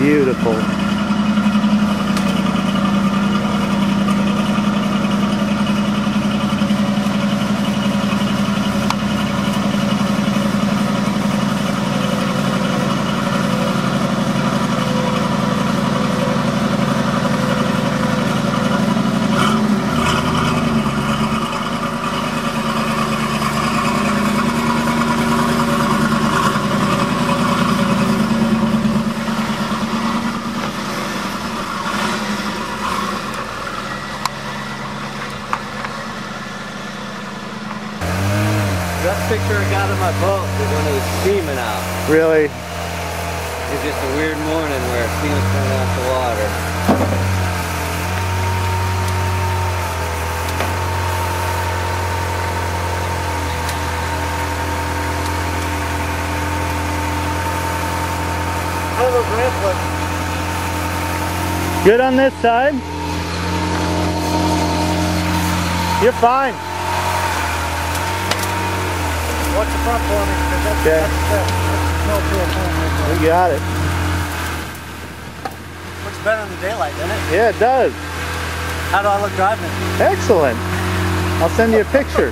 beautiful. That picture I got of my boat was when it was steaming out. Really? It was just a weird morning where steam was coming off the water. How are those ramps look? Good on this side? You're fine. Watch the front for me, because that's no real. We got it. Looks better in the daylight, doesn't it? Yeah, it does. How do I look driving it? Excellent. I'll send you a picture.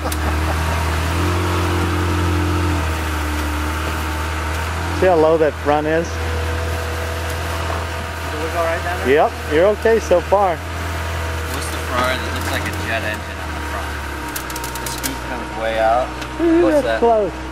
See how low that front is? Does it look alright down there? Yep, you're okay so far. What's the Ferrari that looks like a jet engine on the front? The scoop comes way out. Ooh, What's that's that? close.